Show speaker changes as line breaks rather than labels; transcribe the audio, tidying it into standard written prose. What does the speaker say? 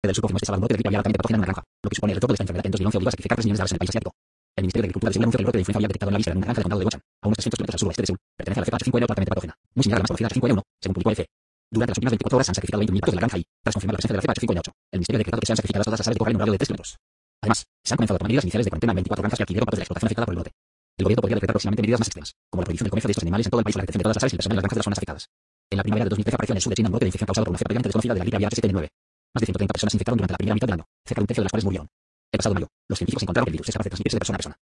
del Sur confirmó este sábado un brote de gripe aviar altamente patógena en una granja, lo que supone el retorno de esta enfermedad que en 2011 obligó a sacrificar 3 millones de aves en el país asiático. El Ministerio de Agricultura de Seúl anunció que el brote de influenza aviar detectado en la víspera en una granja del condado de Gochan, a unos 300 kilómetros al suroeste de Seúl, pertenece a la cepa H5N9 altamente patógena, muy similar a la más conocida H5N1, según publicó EFE. Durante las últimas 24 horas se han sacrificado 20.000 patos de la granja y, tras confirmar la presencia de la cepa H5N8, el Ministerio ha decretado que sean sacrificadas todas las aves de hogar en un radio de 3 kilómetros. Además, se han comenzado a tomar medidas iniciales de cuarentena en 24 granjas que adquirieron patos de la explotación afectada por el brote. El gobierno podría decretar próximamente medidas más extremas, como la prohibición del comercio de estos animales en todo el país o la detección de todas las aves y el personal en las granjas de las zonas afectadas. En la primavera de 2013 apareció en el sur de China un brote de infección causado por una cepa previamente desconocida de la gripe aviar H7N9. Más de 130 personas se infectaron durante la primera mitad del año, cerca de un tercio de las cuales murieron. El pasado mayo, los científicos encontraron que el virus es capaz de transmitirse de persona a persona.